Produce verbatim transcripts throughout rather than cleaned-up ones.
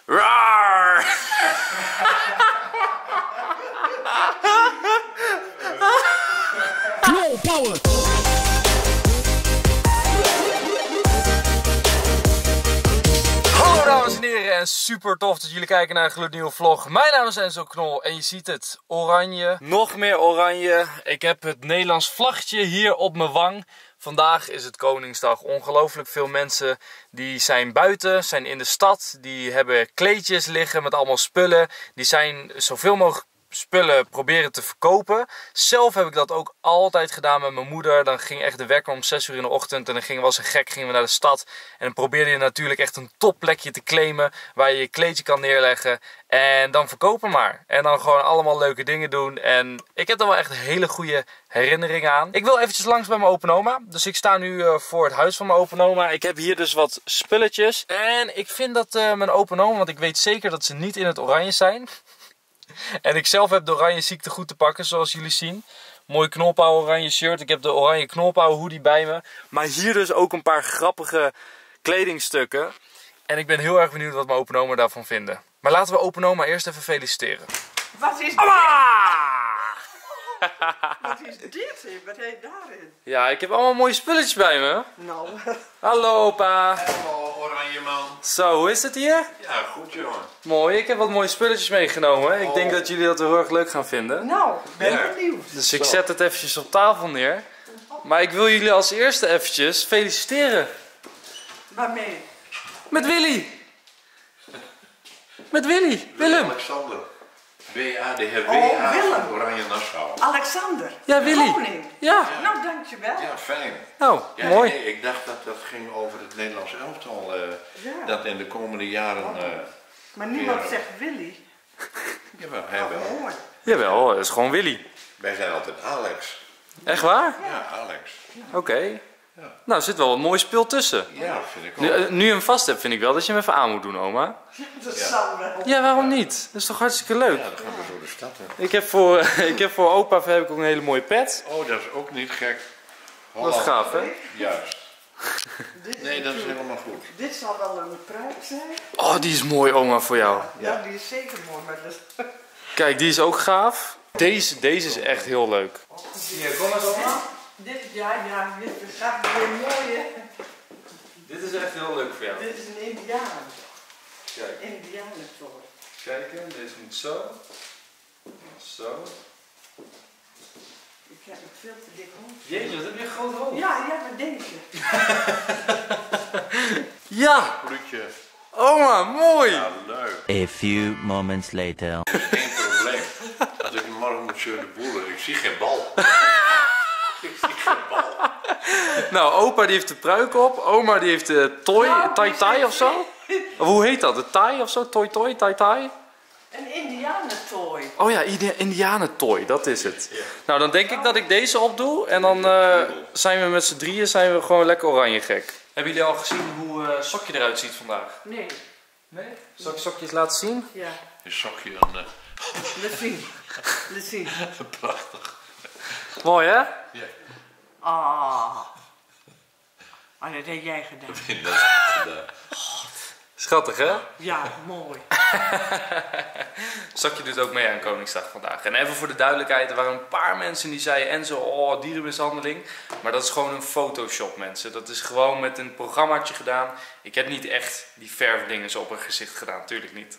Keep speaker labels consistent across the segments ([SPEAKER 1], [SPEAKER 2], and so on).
[SPEAKER 1] Raar!
[SPEAKER 2] Knol power!
[SPEAKER 1] Hallo dames en heren en super tof dat jullie kijken naar een gloednieuwe vlog. Mijn naam is Enzo Knol en je ziet het, oranje, nog meer oranje. Ik heb het Nederlands vlaggetje hier op mijn wang. Vandaag is het Koningsdag. Ongelooflijk veel mensen die zijn buiten, zijn in de stad. Die hebben kleedjes liggen met allemaal spullen. Die zijn zoveel mogelijk spullen proberen te verkopen. Zelf heb ik dat ook altijd gedaan met mijn moeder. Dan ging echt de wekker om zes uur in de ochtend en dan gingen we als een gek gingen we naar de stad. En dan probeerde je natuurlijk echt een topplekje te claimen waar je je kleedje kan neerleggen. En dan verkopen maar. En dan gewoon allemaal leuke dingen doen. En ik heb er wel echt hele goede herinneringen aan. Ik wil eventjes langs bij mijn open oma. Dus ik sta nu uh, voor het huis van mijn open oma. Ik heb hier dus wat spulletjes. En ik vind dat uh, mijn open oma, want ik weet zeker dat ze niet in het oranje zijn. En ik zelf heb de oranje ziekte goed te pakken, zoals jullie zien. Mooi knolpauw oranje shirt. Ik heb de oranje knolpauw hoodie bij me. Maar hier dus ook een paar grappige kledingstukken. En ik ben heel erg benieuwd wat mijn open oma daarvan vinden. Maar laten we open oma eerst even feliciteren.
[SPEAKER 3] Wat is
[SPEAKER 1] Oma!
[SPEAKER 3] Wat is dit? Wat heet daarin?
[SPEAKER 1] Ja, ik heb allemaal mooie spulletjes bij me.
[SPEAKER 3] Nou.
[SPEAKER 1] Hallo opa.
[SPEAKER 4] Hallo oranje man.
[SPEAKER 1] Zo, hoe is het hier?
[SPEAKER 4] Ja, goed jongen.
[SPEAKER 1] Mooi, ik heb wat mooie spulletjes meegenomen. Ik
[SPEAKER 4] Oh.
[SPEAKER 1] denk dat jullie dat heel erg leuk gaan vinden.
[SPEAKER 3] Nou, ben
[SPEAKER 4] Ja.
[SPEAKER 3] benieuwd.
[SPEAKER 1] Dus ik
[SPEAKER 4] Zo.
[SPEAKER 1] zet het eventjes op tafel neer. Maar ik wil jullie als eerste eventjes feliciteren.
[SPEAKER 3] Waarmee?
[SPEAKER 1] Met Willy. Met Willy. Willem.
[SPEAKER 4] Alexander. W A, de heer W
[SPEAKER 3] Oh,
[SPEAKER 4] A
[SPEAKER 3] Willem.
[SPEAKER 4] van Oranje Nassau.
[SPEAKER 3] Alexander.
[SPEAKER 1] Ja, Willy.
[SPEAKER 3] Koning.
[SPEAKER 1] Ja.
[SPEAKER 3] Nou, dankjewel.
[SPEAKER 4] Ja, fijn.
[SPEAKER 1] Nou,
[SPEAKER 4] Ja,
[SPEAKER 1] mooi.
[SPEAKER 4] nee, ik dacht dat dat ging over het Nederlands elftal. eh,
[SPEAKER 3] Ja.
[SPEAKER 4] Dat in de komende jaren... eh
[SPEAKER 3] Maar niemand
[SPEAKER 4] Ja.
[SPEAKER 3] zegt Willy.
[SPEAKER 4] jawel, hij wel.
[SPEAKER 3] Oh, mooi.
[SPEAKER 1] Jawel, dat is gewoon Willy.
[SPEAKER 4] Wij zijn altijd Alex.
[SPEAKER 1] Echt waar?
[SPEAKER 4] Ja, Alex.
[SPEAKER 1] Oké. Nou, er zit wel een mooi speel tussen.
[SPEAKER 4] Ja, vind ik ook.
[SPEAKER 1] Nu, eh, nu je hem vast hebt, vind ik wel dat je hem even aan moet doen, oma.
[SPEAKER 3] Dat
[SPEAKER 4] Ja.
[SPEAKER 3] zal wel.
[SPEAKER 1] Ja, waarom niet? Dat is toch hartstikke leuk?
[SPEAKER 4] Ja, dan gaan we door de stad in.
[SPEAKER 1] Ik heb voor, ik heb voor opa heb ik ook een hele mooie pet.
[SPEAKER 4] Oh, dat is ook niet gek.
[SPEAKER 1] Dat
[SPEAKER 4] Holland.
[SPEAKER 1] is gaaf, hè?
[SPEAKER 4] Juist.
[SPEAKER 3] Dit
[SPEAKER 4] Nee, dat is
[SPEAKER 3] natuurlijk-
[SPEAKER 4] helemaal goed.
[SPEAKER 3] Dit zal wel een pruik zijn.
[SPEAKER 1] Oh, die is mooi, oma, voor jou.
[SPEAKER 3] Ja, die is zeker mooi. Maar dat...
[SPEAKER 1] Kijk, die is ook gaaf. Deze, deze is echt heel leuk. Hier, kom eens, oma.
[SPEAKER 3] Dit, ja, ja, dit gaat weer mooi, hè.
[SPEAKER 1] Dit is echt heel leuk voor jou.
[SPEAKER 3] Dit is een Indiaan.
[SPEAKER 1] Kijk,
[SPEAKER 3] Indianentoren.
[SPEAKER 1] kijken, deze moet zo. Zo.
[SPEAKER 3] Ik heb een veel te dik hoofd.
[SPEAKER 1] Jeetje, wat heb je een groot hoofd.
[SPEAKER 3] Ja, ja, maar deze.
[SPEAKER 1] Ja,
[SPEAKER 4] Groetje.
[SPEAKER 1] oma, mooi.
[SPEAKER 4] Ja, leuk.
[SPEAKER 2] A few moments later.
[SPEAKER 4] Geen probleem. Als ik morgen moet de boelen, ik zie geen bal. Ik zie geen bal.
[SPEAKER 1] Nou, opa die heeft de pruik op. Oma die heeft de toy,
[SPEAKER 3] Nou,
[SPEAKER 1] tai
[SPEAKER 3] die
[SPEAKER 1] tai
[SPEAKER 3] zegt-
[SPEAKER 1] of zo. Of hoe heet dat? De tai of zo? Toy toy, tai tai?
[SPEAKER 3] Een Indianentooi.
[SPEAKER 1] Oh ja, Indi- indianentoy, dat is het. Nou, dan denk ik dat ik deze opdoe. En dan eh, zijn we met z'n drieën zijn we gewoon lekker oranje gek. Hebben jullie al gezien hoe uh, Sokje eruit ziet vandaag?
[SPEAKER 3] Nee,
[SPEAKER 1] Nee? Zal ik Sokjes laten zien?
[SPEAKER 3] ja.
[SPEAKER 4] Een sokje dan. Uh,
[SPEAKER 3] Laat zien. Laat zien.
[SPEAKER 4] prachtig.
[SPEAKER 1] Mooi hè?
[SPEAKER 4] Ja,
[SPEAKER 3] Ah. Ah, dat heb jij gedaan.
[SPEAKER 4] ik vind dat gedaan.
[SPEAKER 1] Schattig hè?
[SPEAKER 3] Ja, mooi.
[SPEAKER 1] Sokje doet ook mee aan Koningsdag vandaag. En even voor de duidelijkheid, er waren een paar mensen die zeiden Enzo, oh dierenmishandeling. Maar dat is gewoon een Photoshop mensen. Dat is gewoon met een programmaatje gedaan. Ik heb niet echt die verfdingen op haar gezicht gedaan, tuurlijk niet.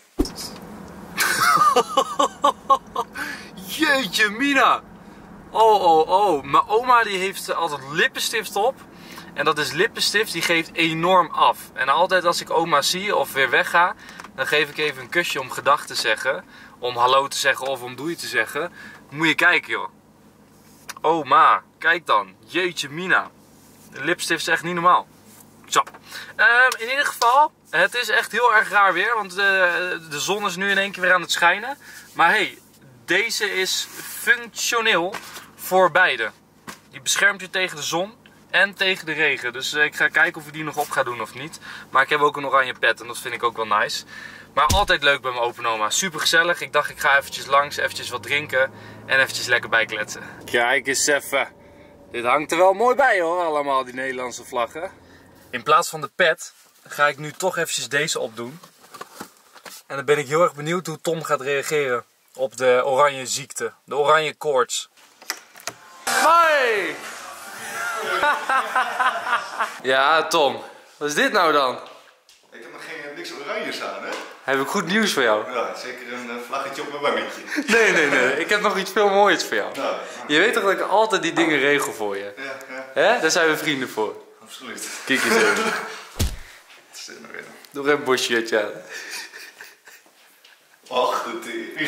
[SPEAKER 1] Jeetje Mina! Oh oh oh, mijn oma die heeft altijd lippenstift op. En dat is lippenstift, die geeft enorm af. En altijd als ik oma zie of weer wegga, dan geef ik even een kusje om gedag te zeggen. Om hallo te zeggen of om doei te zeggen. Moet je kijken joh. Oma, kijk dan. Jeetje mina. De lipstift is echt niet normaal. Zo. Um, in ieder geval, het is echt heel erg raar weer. Want de, de zon is nu in één keer weer aan het schijnen. Maar hey, deze is functioneel voor beide. Die beschermt je tegen de zon en tegen de regen. Dus uh, ik ga kijken of ik die nog op ga doen of niet. Maar ik heb ook een oranje pet en dat vind ik ook wel nice. Maar altijd leuk bij mijn open oma. Super gezellig. Ik dacht ik ga eventjes langs, eventjes wat drinken en eventjes lekker bijkletsen. Kijk eens even. Dit hangt er wel mooi bij hoor, allemaal die Nederlandse vlaggen. In plaats van de pet ga ik nu toch eventjes deze opdoen. En dan ben ik heel erg benieuwd hoe Tom gaat reageren op de oranje ziekte. De oranje koorts. Hoi! Ja, Tom. Wat is dit nou dan?
[SPEAKER 5] Ik heb nog geen, niks oranjes aan, hè?
[SPEAKER 1] Heb ik goed nieuws voor jou?
[SPEAKER 5] Ja, zeker een uh, vlaggetje op mijn wangetje.
[SPEAKER 1] Nee, nee, nee. Ik heb nog iets veel moois voor jou.
[SPEAKER 5] Nou,
[SPEAKER 1] Je weet toch dat ik altijd die dingen regel voor je?
[SPEAKER 5] ja, ja,
[SPEAKER 1] Hè? Daar zijn we vrienden voor.
[SPEAKER 5] absoluut.
[SPEAKER 1] Kijk eens even.
[SPEAKER 5] Wat is dit nou weer?
[SPEAKER 1] Doe er een bosje aan.
[SPEAKER 5] Och, de tering.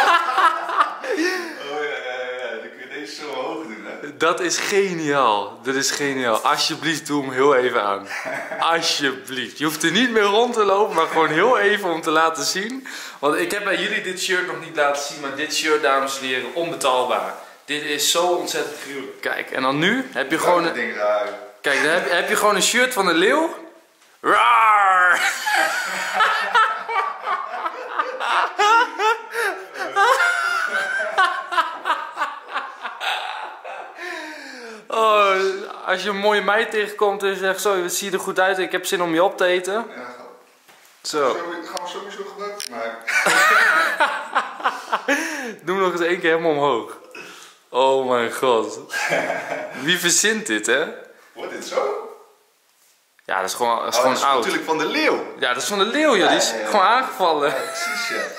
[SPEAKER 5] Oh ja, ja, ja. Dan kun je deze zo hoog doen, hè?
[SPEAKER 1] Dat is geniaal. Dat is geniaal. Alsjeblieft, doe hem heel even aan. Alsjeblieft. Je hoeft er niet meer rond te lopen, maar gewoon heel even om te laten zien. Want ik heb bij jullie dit shirt nog niet laten zien, maar dit shirt, dames en heren, onbetaalbaar. Dit is zo ontzettend gruwelijk. Kijk, en dan nu heb je gewoon...
[SPEAKER 5] Dat ding eruit.
[SPEAKER 1] Kijk, dan heb je, heb je gewoon een shirt van een leeuw. Raar! Oh, als je een mooie meid tegenkomt en zegt zo, het ziet er goed uit, ik heb zin om je op te eten.
[SPEAKER 5] Ja, gaan
[SPEAKER 1] Zo.
[SPEAKER 5] we, gaan we sowieso gebruik maken.
[SPEAKER 1] Doe hem nog eens één keer helemaal omhoog. Oh mijn god. Wie verzint dit, hè?
[SPEAKER 5] Wordt dit zo?
[SPEAKER 1] Ja, dat is gewoon, dat is
[SPEAKER 5] Oh,
[SPEAKER 1] gewoon
[SPEAKER 5] dat is
[SPEAKER 1] oud.
[SPEAKER 5] natuurlijk van de leeuw.
[SPEAKER 1] Ja, dat is van de leeuw, joh. Die is
[SPEAKER 5] Ja, ja, ja.
[SPEAKER 1] gewoon aangevallen.
[SPEAKER 5] Ja, precies, ja.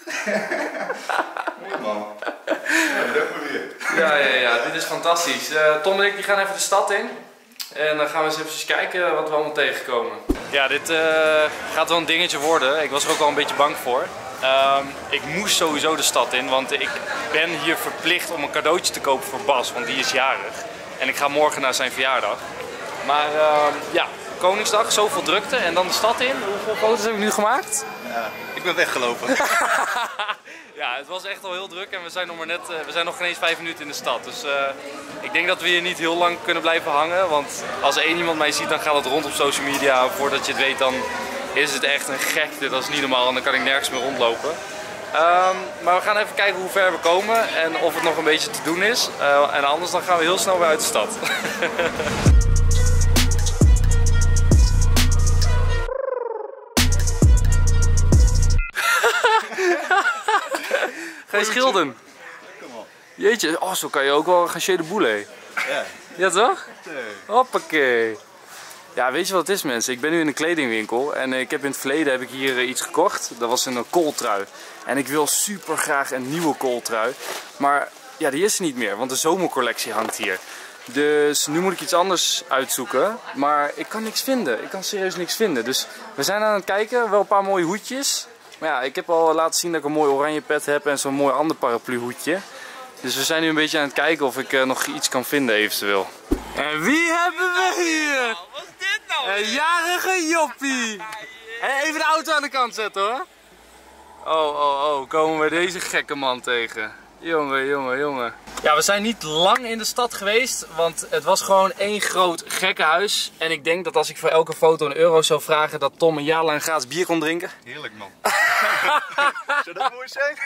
[SPEAKER 5] Mooi man. Ja, bedankt maar weer.
[SPEAKER 1] Ja, ja, ja, dit is fantastisch. Uh, Tom en ik die gaan even de stad in. En dan gaan we eens even kijken wat we allemaal tegenkomen. Ja, dit uh, gaat wel een dingetje worden. Ik was er ook al een beetje bang voor. Um, ik moest sowieso de stad in, want ik ben hier verplicht om een cadeautje te kopen voor Bas, want die is jarig. En ik ga morgen naar zijn verjaardag. Maar uh, ja, Koningsdag, zoveel drukte en dan de stad in. Hoeveel foto's heb ik nu gemaakt?
[SPEAKER 5] Ja, ik ben weggelopen.
[SPEAKER 1] Ja, het was echt al heel druk en we zijn nog, maar net, uh, we zijn nog geen eens vijf minuten in de stad. Dus uh, ik denk dat we hier niet heel lang kunnen blijven hangen. Want als één iemand mij ziet, dan gaat het rond op social media. Voordat je het weet, dan is het echt een gekte. Dat is niet normaal en dan kan ik nergens meer rondlopen. Um, maar we gaan even kijken hoe ver we komen en of het nog een beetje te doen is. Uh, en anders dan gaan we heel snel weer uit de stad. Ga je schilderen? Jeetje, oh, zo kan je ook wel gaan de boule.
[SPEAKER 5] Ja.
[SPEAKER 1] Ja toch?
[SPEAKER 5] Nee.
[SPEAKER 1] Hoppakee. Ja, weet je wat het is mensen? Ik ben nu in een kledingwinkel en ik heb in het verleden heb ik hier iets gekocht. Dat was een kooltrui. En ik wil super graag een nieuwe kooltrui. Maar ja, die is er niet meer, want de zomercollectie hangt hier. Dus nu moet ik iets anders uitzoeken. Maar ik kan niks vinden. Ik kan serieus niks vinden. Dus we zijn aan het kijken, wel een paar mooie hoedjes. Maar ja, ik heb al laten zien dat ik een mooi oranje pet heb en zo'n mooi ander paraplu hoedje. Dus we zijn nu een beetje aan het kijken of ik uh, nog iets kan vinden eventueel. En wie hebben we hier?
[SPEAKER 6] Wat is dit nou?
[SPEAKER 1] Een jarige joppie. En even de auto aan de kant zetten hoor. Oh, oh, oh, komen we deze gekke man tegen. Jongen, jongen, jongen. Ja, we zijn niet lang in de stad geweest, want het was gewoon één groot gekkenhuis. En ik denk dat als ik voor elke foto een euro zou vragen, dat Tom een jaar lang gratis bier kon drinken.
[SPEAKER 5] Heerlijk man. Zou dat mooi zijn?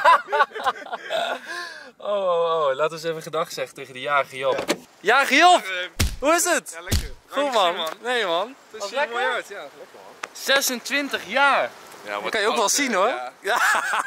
[SPEAKER 1] Oh, oh, oh, laten we eens even gedag zeggen tegen de jarige Job. Jarige Job! Hoe is het?
[SPEAKER 6] Ja, lekker.
[SPEAKER 1] Goed man. Nee man.
[SPEAKER 6] Het ziet er mooi uit, ja. Lekker man.
[SPEAKER 1] zesentwintig jaar.
[SPEAKER 6] Ja,
[SPEAKER 1] Dat kan je ook wel zien hoor.
[SPEAKER 6] Ja.
[SPEAKER 1] Ja.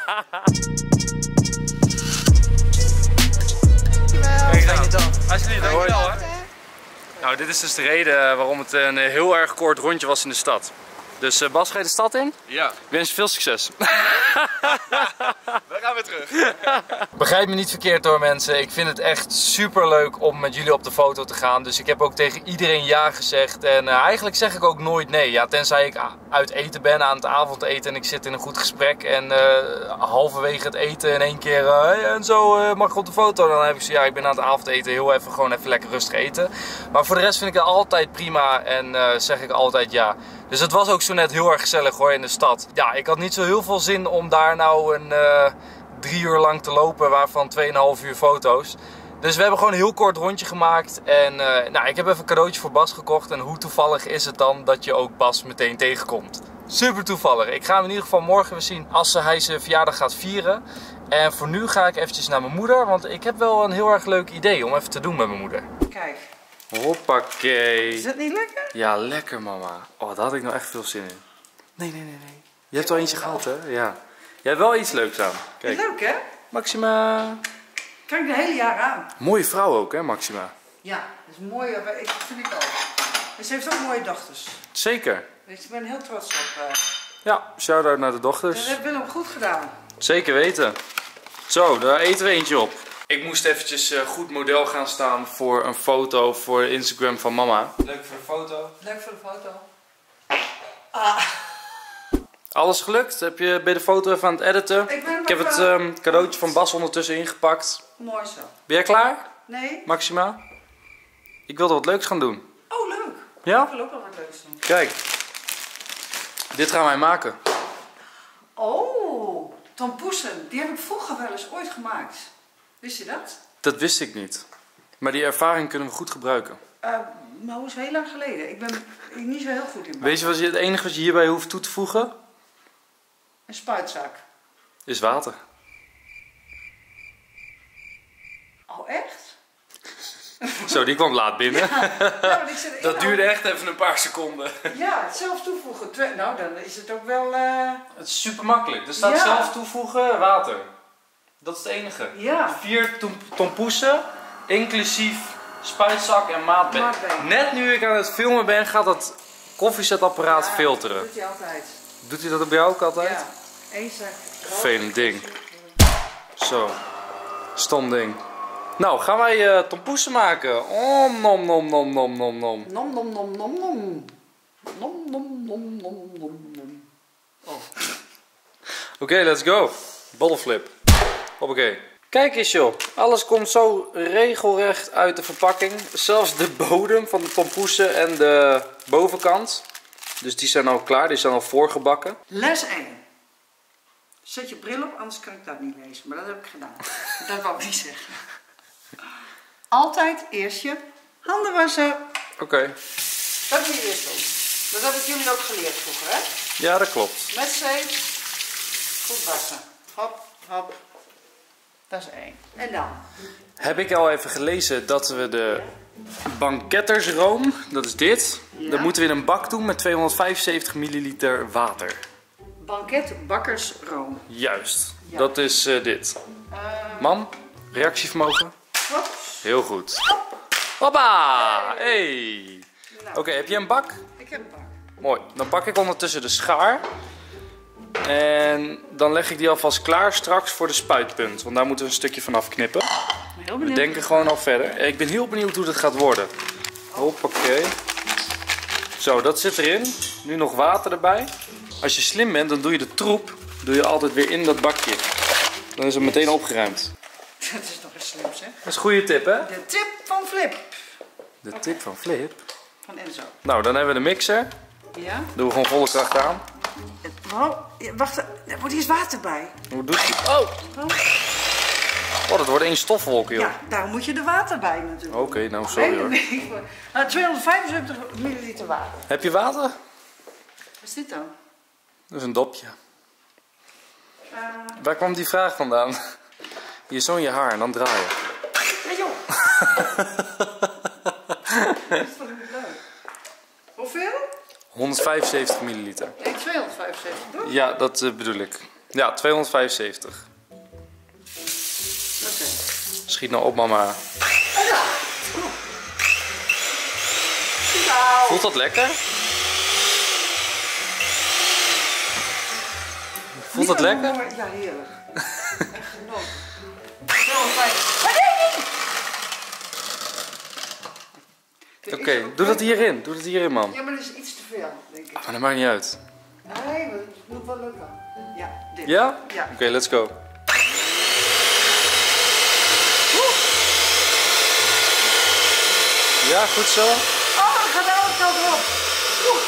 [SPEAKER 1] Alsjeblieft, dankjewel hè. Nou, dit is dus de reden waarom het een heel erg kort rondje was in de stad. Dus uh, Bas, ga je de stad in?
[SPEAKER 6] Ja.
[SPEAKER 1] Ik wens je veel succes.
[SPEAKER 6] We gaan weer terug.
[SPEAKER 1] Begrijp me niet verkeerd hoor mensen. Ik vind het echt super leuk om met jullie op de foto te gaan. Dus ik heb ook tegen iedereen ja gezegd. En uh, eigenlijk zeg ik ook nooit nee. Ja, tenzij ik uit eten ben aan het avondeten en ik zit in een goed gesprek. En uh, halverwege het eten in één keer uh, hey, en zo uh, mag ik op de foto. Dan heb ik zo ja, ik ben aan het avondeten. Heel even gewoon even lekker rustig eten. Maar voor de rest vind ik het altijd prima en uh, zeg ik altijd ja. Dus het was ook zo net heel erg gezellig hoor in de stad. Ja, ik had niet zo heel veel zin om daar nou een uh, drie uur lang te lopen, waarvan tweeënhalf uur foto's. Dus we hebben gewoon een heel kort rondje gemaakt. En uh, nou, ik heb even een cadeautje voor Bas gekocht. En hoe toevallig is het dan dat je ook Bas meteen tegenkomt? Super toevallig. Ik ga hem in ieder geval morgen weer zien als hij zijn verjaardag gaat vieren. En voor nu ga ik eventjes naar mijn moeder. Want ik heb wel een heel erg leuk idee om even te doen met mijn moeder.
[SPEAKER 3] Kijk,
[SPEAKER 1] Hoppakee.
[SPEAKER 3] is dat niet lekker?
[SPEAKER 1] Ja, lekker mama. Oh, daar had ik nou echt veel zin in. Nee, nee, nee, nee. Je hebt al eentje gehad, hè? Ja. Jij hebt wel iets leuks aan. Kijk.
[SPEAKER 3] Leuk hè?
[SPEAKER 1] Maxima.
[SPEAKER 3] Kijk de hele jaar aan.
[SPEAKER 1] Mooie vrouw ook, hè, Maxima?
[SPEAKER 3] Ja, dat is mooi. eh, Ik vind ik ook. En ze heeft ook mooie dochters.
[SPEAKER 1] Zeker.
[SPEAKER 3] Dus ik ben heel trots op. Uh,
[SPEAKER 1] Ja, shout-out naar de
[SPEAKER 3] dat
[SPEAKER 1] dochters.
[SPEAKER 3] heeft Willem goed gedaan.
[SPEAKER 1] Zeker weten. Zo, daar eten we eentje op. Ik moest eventjes uh, goed model gaan staan voor een foto voor Instagram van mama. Leuk voor de foto.
[SPEAKER 3] Leuk voor de foto. Ah.
[SPEAKER 1] Alles gelukt? Heb je bij de foto even aan het editen?
[SPEAKER 3] Ik, ben
[SPEAKER 1] Ik heb het
[SPEAKER 3] even-
[SPEAKER 1] um, cadeautje van Bas ondertussen ingepakt.
[SPEAKER 3] Mooi zo.
[SPEAKER 1] Ben jij klaar,
[SPEAKER 3] Nee?
[SPEAKER 1] Maxima? Ik wilde wat leuks gaan doen.
[SPEAKER 3] Oh, leuk.
[SPEAKER 1] Ja?
[SPEAKER 3] Ik wil ook wel wat leuks doen.
[SPEAKER 1] Kijk. Dit gaan wij maken.
[SPEAKER 3] Oh, tompoesen. Die heb ik vroeger wel eens ooit gemaakt. Wist je dat?
[SPEAKER 1] Dat wist ik niet. Maar die ervaring kunnen we goed gebruiken.
[SPEAKER 3] Uh, maar hoe is heel lang geleden? Ik ben niet zo heel goed in bakken.
[SPEAKER 1] Weet je wat je, het enige wat je hierbij hoeft toe te voegen?
[SPEAKER 3] Een spuitzak.
[SPEAKER 1] Is water.
[SPEAKER 3] Oh, echt?
[SPEAKER 1] Zo, die kwam laat binnen.
[SPEAKER 3] Ja, maar ik zit
[SPEAKER 1] Dat duurde echt even een paar seconden.
[SPEAKER 3] Ja, het zelf toevoegen. Twee- nou, dan is het ook wel... uh,
[SPEAKER 1] Het is super makkelijk. Er staat
[SPEAKER 3] Ja.
[SPEAKER 1] zelf toevoegen water. Dat is het enige.
[SPEAKER 3] Ja.
[SPEAKER 1] Vier tom tompoesen, inclusief spuitzak en maatbeen.
[SPEAKER 3] Maatbeen.
[SPEAKER 1] Net nu ik aan het filmen ben, gaat dat koffiezetapparaat
[SPEAKER 3] Ja,
[SPEAKER 1] filteren.
[SPEAKER 3] Dat doet hij altijd.
[SPEAKER 1] Doet hij dat bij jou ook altijd?
[SPEAKER 3] Ja. Eén zak.
[SPEAKER 1] Vervelend ding. Zo. Stom ding. Nou, gaan wij uh, tompoesen maken. Oh, nom nom nom nom nom nom.
[SPEAKER 3] Nom nom nom nom nom. Nom nom nom nom nom nom. Oh.
[SPEAKER 1] Oké, let's go. Bottleflip. Hoppakee. Kijk eens joh. Alles komt zo regelrecht uit de verpakking. Zelfs de bodem van de tompoesen en de bovenkant. Dus die zijn al klaar. Die zijn al voorgebakken.
[SPEAKER 3] Les één. Zet je bril op, anders kan ik dat niet lezen. Maar dat heb ik gedaan. Dat wou ik niet zeggen. Altijd eerst je handen wassen.
[SPEAKER 1] Oké. Okay.
[SPEAKER 3] Dat moet je eerst doen. Dat heb ik jullie ook geleerd vroeger, hè?
[SPEAKER 1] Ja, dat klopt.
[SPEAKER 3] Met zeep. Goed wassen. Hop, hop. Dat is één. En dan?
[SPEAKER 1] Heb ik al even gelezen dat we de bankettersroom, dat is dit.
[SPEAKER 3] Ja.
[SPEAKER 1] Dat moeten we in een bak doen met tweehonderdvijfenzeventig milliliter water.
[SPEAKER 3] Banket bakkersroom.
[SPEAKER 1] Juist.
[SPEAKER 3] Ja.
[SPEAKER 1] Dat is uh, dit.
[SPEAKER 3] Uh,
[SPEAKER 1] Mam, reactievermogen?
[SPEAKER 3] hop.
[SPEAKER 1] Heel goed. Hoppa! Hey!
[SPEAKER 3] Nou,
[SPEAKER 1] Oké, heb je een bak?
[SPEAKER 3] ik heb een bak.
[SPEAKER 1] Mooi. Dan pak ik ondertussen de schaar. En dan leg ik die alvast klaar straks voor de spuitpunt. Want daar moeten we een stukje van afknippen.
[SPEAKER 3] Ik ben heel
[SPEAKER 1] We
[SPEAKER 3] benieuwd.
[SPEAKER 1] denken gewoon al verder. Ik ben heel benieuwd hoe dit gaat worden. Hoppakee. Zo, dat zit erin. Nu nog water erbij. Als je slim bent, dan doe je de troep doe je altijd weer in dat bakje. Dan is het meteen opgeruimd.
[SPEAKER 3] Dat is nog eens slim, zeg.
[SPEAKER 1] Dat is een goede tip, hè?
[SPEAKER 3] De tip van Flip.
[SPEAKER 1] De tip van Flip.
[SPEAKER 3] Van Enzo.
[SPEAKER 1] Nou, dan hebben we de mixer.
[SPEAKER 3] Ja?
[SPEAKER 1] Doen we gewoon volle kracht aan.
[SPEAKER 3] Oh, ja, wacht. Er wordt hier water bij.
[SPEAKER 1] Hoe doet hij? Oh! Oh, dat wordt één stofwolk, joh.
[SPEAKER 3] Ja, daar moet je de water bij natuurlijk.
[SPEAKER 1] Oké, nou sorry hoor.
[SPEAKER 3] Nee, nee. Nou, tweehonderdvijfenzeventig milliliter water.
[SPEAKER 1] Heb je water?
[SPEAKER 3] Wat is dit dan?
[SPEAKER 1] Dat is een dopje.
[SPEAKER 3] Uh,
[SPEAKER 1] Waar kwam die vraag vandaan? Je zo in je haar en dan draai je.
[SPEAKER 3] ja, joh. Dat is toch niet leuk? Hoeveel?
[SPEAKER 1] honderdvijfenzeventig milliliter.
[SPEAKER 3] Nee, tweehonderdvijfenzeventig, toch?
[SPEAKER 1] Ja, dat uh, bedoel ik. Ja, tweehonderdvijfenzeventig.
[SPEAKER 3] Oké.
[SPEAKER 1] Schiet nou op, mama.
[SPEAKER 3] En dan. Nou.
[SPEAKER 1] Voelt dat lekker? Voelt dat
[SPEAKER 3] Niet
[SPEAKER 1] lekker?
[SPEAKER 3] allemaal mooi- Ja, heerlijk. Echt genoten. tweehonderdvijftig. Maar nee, nee.
[SPEAKER 1] Oké,
[SPEAKER 3] Er is ook-
[SPEAKER 1] doe dat hierin. Doe dat hierin, man.
[SPEAKER 3] Ja, maar dat is iets te veel, denk ik.
[SPEAKER 1] Maar dat maakt niet uit.
[SPEAKER 3] Nee, maar het moet wel lukken. Ja, dit.
[SPEAKER 1] Ja?
[SPEAKER 3] Ja.
[SPEAKER 1] Oké, let's go. Ja, goed zo.
[SPEAKER 3] Oh, het gaat de andere kant erop. Oeh.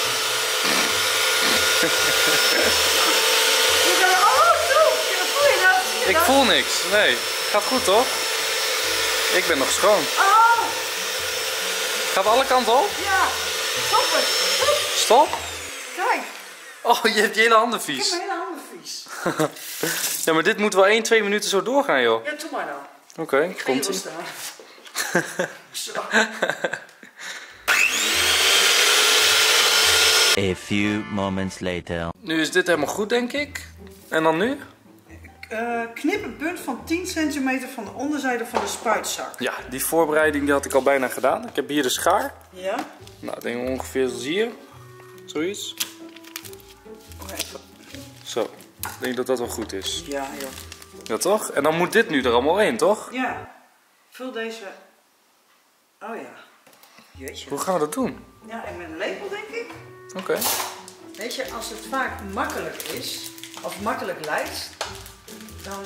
[SPEAKER 3] Je kan- Oh, zo. Ja, voel je dat? Zie je
[SPEAKER 1] Ik
[SPEAKER 3] dat?
[SPEAKER 1] voel niks. Nee, gaat goed toch? Ik ben nog schoon.
[SPEAKER 3] Oh,
[SPEAKER 1] Gaat alle kanten op?
[SPEAKER 3] ja. Stop het. Stop.
[SPEAKER 1] Stop.
[SPEAKER 3] Kijk,
[SPEAKER 1] Oh, je hebt je hele handen
[SPEAKER 3] ik heb
[SPEAKER 1] vies.
[SPEAKER 3] mijn hele handen vies.
[SPEAKER 1] Ja, maar dit moet wel één, twee minuten zo doorgaan, joh.
[SPEAKER 3] Ja, doe maar dan.
[SPEAKER 1] Oké,
[SPEAKER 3] Ik ga
[SPEAKER 1] komt
[SPEAKER 3] hier
[SPEAKER 1] ie.
[SPEAKER 3] staan. Zo.
[SPEAKER 2] A few moments later.
[SPEAKER 1] Nu is dit helemaal goed, denk ik. En dan nu?
[SPEAKER 3] Uh, knip een punt van tien centimeter van de onderzijde van de spuitzak.
[SPEAKER 1] Ja, die voorbereiding die had ik al bijna gedaan. Ik heb hier de schaar.
[SPEAKER 3] Ja.
[SPEAKER 1] Nou, ik denk ongeveer zoals hier. Zoiets.
[SPEAKER 3] Even.
[SPEAKER 1] Zo. Ik denk dat dat wel goed is.
[SPEAKER 3] Ja, ja.
[SPEAKER 1] Ja, toch? En dan moet dit nu er allemaal in, toch?
[SPEAKER 3] Ja. Vul deze... Oh ja. Jeetje.
[SPEAKER 1] Hoe gaan we dat doen?
[SPEAKER 3] Ja, en met een lepel denk ik.
[SPEAKER 1] Oké. Okay.
[SPEAKER 3] Weet je, als het vaak makkelijk is, of makkelijk lijkt, dan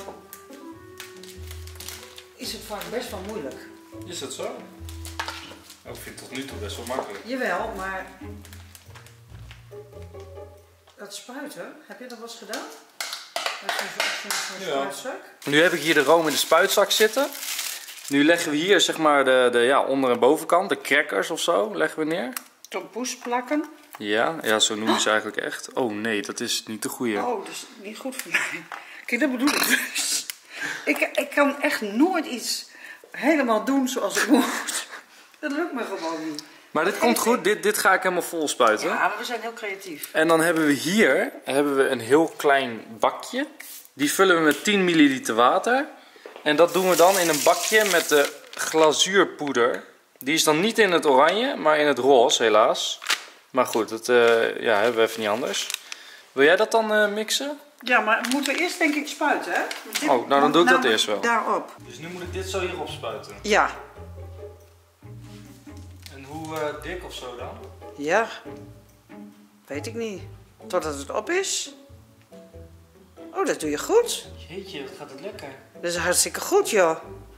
[SPEAKER 3] is het vaak best wel moeilijk.
[SPEAKER 1] Is dat zo? Ik vind het tot nu toe best wel makkelijk.
[SPEAKER 3] Jawel, maar dat spuiten, heb je dat wel eens gedaan? Met zo'n zo, zo, zo spuitzak?
[SPEAKER 1] Nu heb ik hier de room in de spuitzak zitten. Nu leggen we hier zeg maar de, de ja, onder- en bovenkant, de crackers of zo, leggen we neer.
[SPEAKER 3] Tompoes plakken.
[SPEAKER 1] Ja, ja, zo noemen ze eigenlijk echt. Oh nee, dat is niet de goeie.
[SPEAKER 3] Oh, dat is niet goed voor mij. Kijk, dat bedoel ik dus. Ik, ik kan echt nooit iets helemaal doen zoals ik moet. Dat lukt me gewoon niet.
[SPEAKER 1] Maar dit komt goed, dit, dit ga ik helemaal vol spuiten.
[SPEAKER 3] Ja, maar we zijn heel creatief.
[SPEAKER 1] En dan hebben we hier hebben we een heel klein bakje. Die vullen we met tien milliliter water. En dat doen we dan in een bakje met de glazuurpoeder. Die is dan niet in het oranje, maar in het roze helaas. Maar goed, dat uh, ja, hebben we even niet anders. Wil jij dat dan uh, mixen?
[SPEAKER 3] Ja, maar moeten we eerst denk ik spuiten, hè? Dit
[SPEAKER 1] Oh, nou dan doe ik dat
[SPEAKER 3] nou
[SPEAKER 1] eerst wel.
[SPEAKER 3] Daarop.
[SPEAKER 1] Dus nu moet ik dit zo hierop spuiten.
[SPEAKER 3] Ja.
[SPEAKER 1] En hoe uh, dik of zo dan?
[SPEAKER 3] Ja. Weet ik niet. Totdat het op is. Oh, dat doe je goed.
[SPEAKER 1] Jeetje, wat gaat het lekker.
[SPEAKER 3] Dat is hartstikke goed, joh.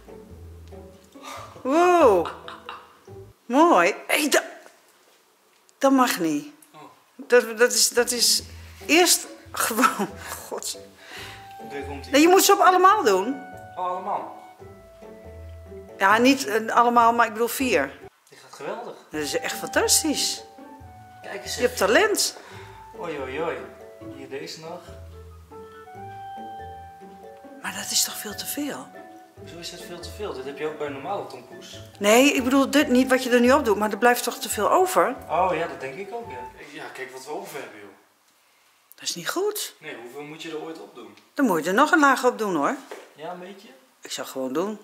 [SPEAKER 3] Wow. Mooi. Hey, dat, dat mag niet. Dat, dat, is, dat is eerst gewoon... God. Nee, je moet ze op allemaal doen.
[SPEAKER 1] Oh, allemaal.
[SPEAKER 3] Ja, niet uh, allemaal, maar ik bedoel vier.
[SPEAKER 1] Dit gaat geweldig.
[SPEAKER 3] Dat is echt fantastisch.
[SPEAKER 1] Kijk eens
[SPEAKER 3] Je hebt talent.
[SPEAKER 1] Oei, oei, oei. Hier deze nog.
[SPEAKER 3] Maar dat is toch veel te veel?
[SPEAKER 1] Zo is het veel te veel. Dit heb je ook bij normale tompoes.
[SPEAKER 3] Nee, ik bedoel dit niet wat je er nu op doet, maar er blijft toch te veel over?
[SPEAKER 1] Oh ja, dat denk ik ook, ja. Ja, kijk wat we over hebben, joh.
[SPEAKER 3] Dat is niet goed.
[SPEAKER 1] Nee, hoeveel moet je er ooit op doen?
[SPEAKER 3] Dan moet je er nog een laag op doen, hoor.
[SPEAKER 1] Ja, een beetje?
[SPEAKER 3] Ik zou gewoon doen.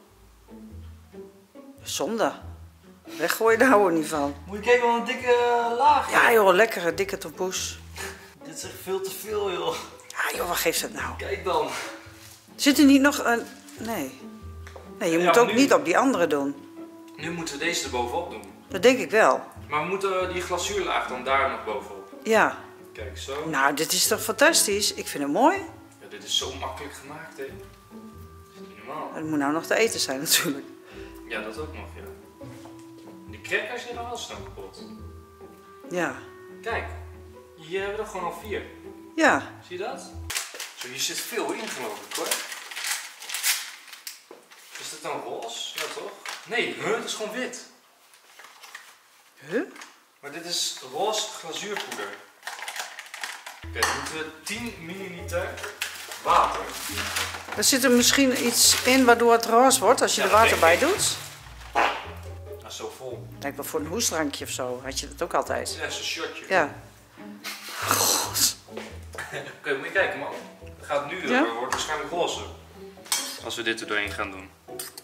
[SPEAKER 3] Zonde. Weggooien, daar hou ik niet van.
[SPEAKER 1] Moet je kijken wat een dikke uh, laag.
[SPEAKER 3] Ja joh, lekkere dikke tompoes.
[SPEAKER 1] Dit is echt veel te veel, joh.
[SPEAKER 3] Ja joh, wat geeft dat nou?
[SPEAKER 1] Kijk dan.
[SPEAKER 3] Zit er niet nog een... Nee. Nee, je
[SPEAKER 1] Ja,
[SPEAKER 3] moet ook
[SPEAKER 1] nu-
[SPEAKER 3] niet op die andere doen.
[SPEAKER 1] Nu moeten we deze er bovenop doen.
[SPEAKER 3] Dat denk ik wel.
[SPEAKER 1] Maar we moeten die glazuurlaag dan daar nog bovenop.
[SPEAKER 3] Ja.
[SPEAKER 1] Kijk, zo.
[SPEAKER 3] Nou, dit is toch fantastisch? Ik vind het mooi.
[SPEAKER 1] Ja, dit is zo makkelijk gemaakt, hè. Dat is niet normaal.
[SPEAKER 3] Het moet nou nog te eten zijn natuurlijk.
[SPEAKER 1] Ja, dat ook nog, ja. Die crackers zijn dan wel snel kapot.
[SPEAKER 3] Ja.
[SPEAKER 1] Kijk, hier hebben we er gewoon al vier.
[SPEAKER 3] Ja.
[SPEAKER 1] Zie je dat? Zo, hier zit veel in, geloof ik, hoor. Is dit dan roze? Ja, toch? Nee, huh, het is gewoon wit.
[SPEAKER 3] Huh?
[SPEAKER 1] Maar dit is roze glazuurpoeder. Oké, dan moeten we tien milliliter water.
[SPEAKER 3] Er zit er misschien iets in waardoor het roze wordt als je
[SPEAKER 1] Ja,
[SPEAKER 3] er
[SPEAKER 1] dat
[SPEAKER 3] water bij
[SPEAKER 1] denk ik.
[SPEAKER 3] doet.
[SPEAKER 1] Dat is zo vol.
[SPEAKER 3] Lijkt wel voor een hoestdrankje of zo. Had je dat ook altijd?
[SPEAKER 1] Ja, is een shotje.
[SPEAKER 3] Ja. God.
[SPEAKER 1] Oké, moet je kijken, man. Het gaat nu,
[SPEAKER 3] Ja?
[SPEAKER 1] het wordt waarschijnlijk roze. Als we dit er doorheen gaan doen.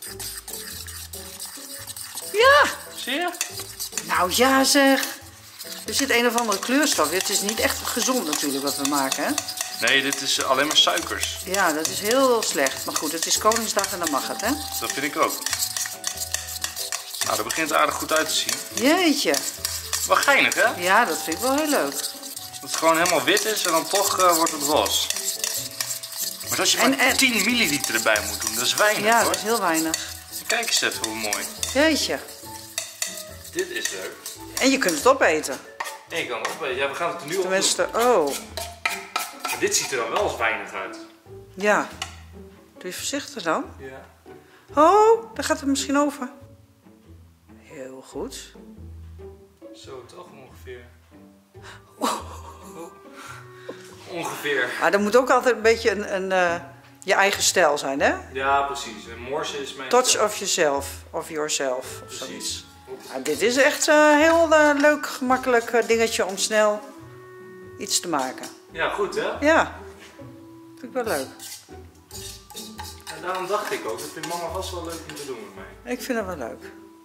[SPEAKER 3] Ja!
[SPEAKER 1] Zie je?
[SPEAKER 3] Nou ja zeg. Er zit een of andere kleurstof. Het is niet echt gezond natuurlijk wat we maken, hè?
[SPEAKER 1] Nee, dit is alleen maar suikers.
[SPEAKER 3] Ja, dat is heel slecht. Maar goed, het is Koningsdag en dan mag het, hè?
[SPEAKER 1] Dat vind ik ook. Nou, dat begint aardig goed uit te zien.
[SPEAKER 3] Jeetje.
[SPEAKER 1] Wel geinig, hè?
[SPEAKER 3] Ja, dat vind ik wel heel leuk.
[SPEAKER 1] Dat het gewoon helemaal wit is en dan toch uh, wordt het roze. Maar als je
[SPEAKER 3] En-
[SPEAKER 1] maar
[SPEAKER 3] en-
[SPEAKER 1] tien milliliter erbij moet doen, dat is weinig,
[SPEAKER 3] Ja,
[SPEAKER 1] hoor.
[SPEAKER 3] dat is heel weinig.
[SPEAKER 1] Kijk eens even hoe mooi.
[SPEAKER 3] Jeetje.
[SPEAKER 1] Dit is leuk.
[SPEAKER 3] En je kunt het opeten.
[SPEAKER 1] En je kan het opeten. Ja, we gaan het er nu op doen.
[SPEAKER 3] Tenminste, oh.
[SPEAKER 1] Maar dit ziet er dan wel eens weinig uit.
[SPEAKER 3] Ja. Doe je voorzichtig dan.
[SPEAKER 1] Ja.
[SPEAKER 3] Oh, daar gaat het misschien over. Heel goed.
[SPEAKER 1] Zo, toch ongeveer. Oh. Ongeveer.
[SPEAKER 3] Maar er moet ook altijd een beetje een, een, eh, je eigen stijl zijn, hè?
[SPEAKER 1] Ja, precies. En morse is mijn...
[SPEAKER 3] Touch of yourself. Of yourself. Of zoiets.
[SPEAKER 1] Precies.
[SPEAKER 3] Nou, dit is echt een heel eh, leuk, gemakkelijk eh, dingetje om snel iets te maken.
[SPEAKER 1] Ja, goed hè?
[SPEAKER 3] Ja, vind ik wel leuk.
[SPEAKER 1] En daarom dacht ik ook, dat vindt mama vast wel leuk om te doen met mij.
[SPEAKER 3] Ik vind het wel leuk.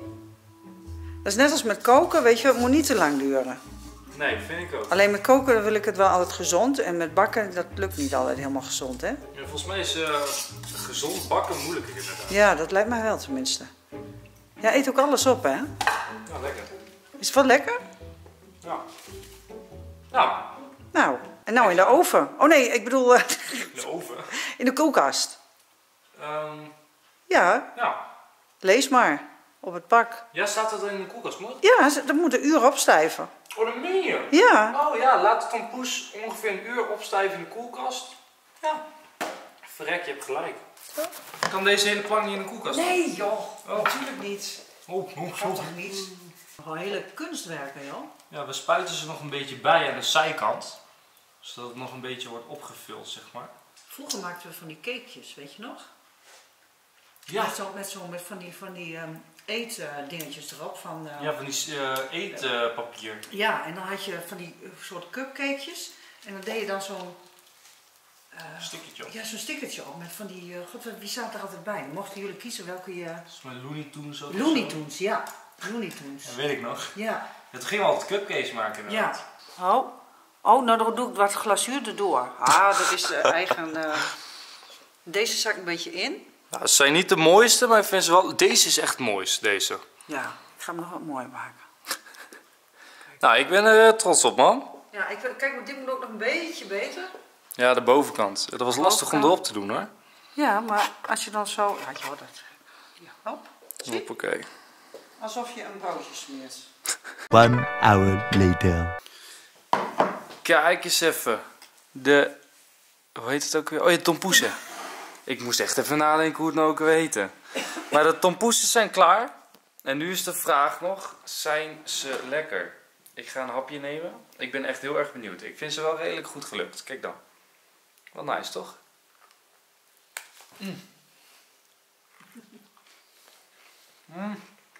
[SPEAKER 3] Dat is net als met koken, weet je, het moet niet te lang duren.
[SPEAKER 1] Nee, vind ik ook.
[SPEAKER 3] Alleen met koken wil ik het wel altijd gezond en met bakken, dat lukt niet altijd helemaal gezond, hè?
[SPEAKER 1] Ja, volgens mij is uh, gezond bakken moeilijker inderdaad.
[SPEAKER 3] Ja, dat lijkt mij wel tenminste. Ja, eet ook alles op, hè?
[SPEAKER 1] Ja, lekker.
[SPEAKER 3] Is het wel lekker?
[SPEAKER 1] Ja. Nou,
[SPEAKER 3] Nou, en nou in de oven. Oh nee, ik bedoel uh,
[SPEAKER 1] de oven.
[SPEAKER 3] in de koelkast.
[SPEAKER 1] Um,
[SPEAKER 3] Ja,
[SPEAKER 1] ja.
[SPEAKER 3] lees maar op het pak.
[SPEAKER 1] Ja, staat dat in de koelkast? Moet?
[SPEAKER 3] Ja, ze- dat moet een uur opstijven.
[SPEAKER 1] Oh, dat meen je?
[SPEAKER 3] Ja,
[SPEAKER 1] Oh ja, laat het dan poes ongeveer een uur opstijven in de koelkast. Ja. Verrek, je hebt gelijk. Kan deze hele plank niet in de koelkast?
[SPEAKER 3] nee joh,
[SPEAKER 1] Oh.
[SPEAKER 3] natuurlijk niet.
[SPEAKER 1] Oh, oh,
[SPEAKER 3] Kan toch niet? Gewoon hele kunstwerken, joh.
[SPEAKER 1] Ja, we spuiten ze nog een beetje bij aan de zijkant. Zodat het nog een beetje wordt opgevuld, zeg maar.
[SPEAKER 3] Vroeger maakten we van die cakejes, weet je nog?
[SPEAKER 1] Ja,
[SPEAKER 3] Met, zo, met, zo, met van die, van die um, eetdingetjes erop. Van, uh,
[SPEAKER 1] ja van die uh, eetpapier.
[SPEAKER 3] ja, en dan had je van die uh, soort cupcakejes. En dan deed je dan zo'n uh,
[SPEAKER 1] Stickertje op.
[SPEAKER 3] ja, zo'n stickertje op met van die... Uh, God, wie staat er altijd bij? Dan mochten jullie kiezen welke je...
[SPEAKER 1] Dat is met Looney Tunes ook.
[SPEAKER 3] Looney Tunes, ja. Looney Tunes.
[SPEAKER 1] Dat weet ik nog.
[SPEAKER 3] Ja.
[SPEAKER 1] Ja, toen gingen we altijd cupcakes maken inderdaad.
[SPEAKER 3] Ja. Oh. Oh, nou dan doe ik wat glazuur erdoor. Ah, dat is de eigen... Uh... Deze zak een beetje in.
[SPEAKER 1] Nou, ze zijn niet de mooiste, maar ik vind ze wel... Deze is echt het mooist, deze.
[SPEAKER 3] Ja, ik ga hem nog wat mooi maken.
[SPEAKER 1] Nou, ik ben er uh, trots op, man.
[SPEAKER 3] Ja, ik, kijk, maar dit moet ook nog een beetje beter.
[SPEAKER 1] Ja, de bovenkant. Dat was lastig om erop te doen, hoor.
[SPEAKER 3] Ja, maar als je dan zo... Ja, joh, dat... Ja, hop. Zie?
[SPEAKER 1] Hoppakee.
[SPEAKER 3] Alsof je een broodje smeert.
[SPEAKER 2] One hour later.
[SPEAKER 1] Kijk eens even. De... Hoe heet het ook weer? Oh ja, tompoesen. Ik moest echt even nadenken hoe het nou ook weer heette. Maar de tompoesen zijn klaar. En nu is de vraag nog, zijn ze lekker? Ik ga een hapje nemen. Ik ben echt heel erg benieuwd. Ik vind ze wel redelijk goed gelukt. Kijk dan. Wel nice, toch? Mm. Mm.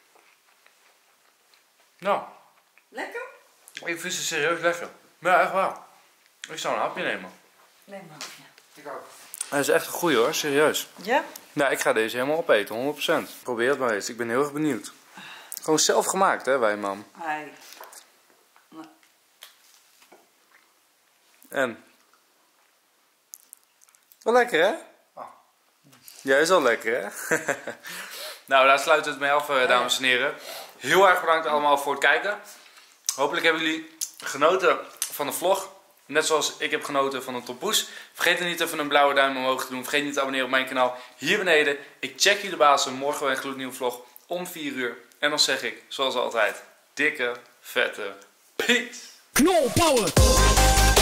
[SPEAKER 1] Nou,
[SPEAKER 3] Lekker?
[SPEAKER 1] ik vind ze serieus lekker. Ja, echt waar. Ik zou een hapje nemen.
[SPEAKER 3] Nee, maar ja.
[SPEAKER 1] Ik ook. Hij is echt een goeie hoor, serieus.
[SPEAKER 3] Ja?
[SPEAKER 1] Nou, ik ga deze helemaal opeten, honderd procent. Probeer het maar eens, ik ben heel erg benieuwd. Gewoon zelf gemaakt hè, wij mam.
[SPEAKER 3] Hij.
[SPEAKER 1] En? Wel lekker hè? Oh. Ja, is wel lekker hè? Nou, daar sluiten we het mee af, eh, dames en heren. Heel erg bedankt allemaal voor het kijken. Hopelijk hebben jullie genoten van de vlog. Net zoals ik heb genoten van een tompoes. Vergeet er niet even een blauwe duim omhoog te doen. Vergeet niet te abonneren op mijn kanaal hier beneden. Ik check jullie bazen morgen weer een gloednieuwe vlog om vier uur. En dan zeg ik, zoals altijd, dikke, vette peace.
[SPEAKER 7] Knol Power!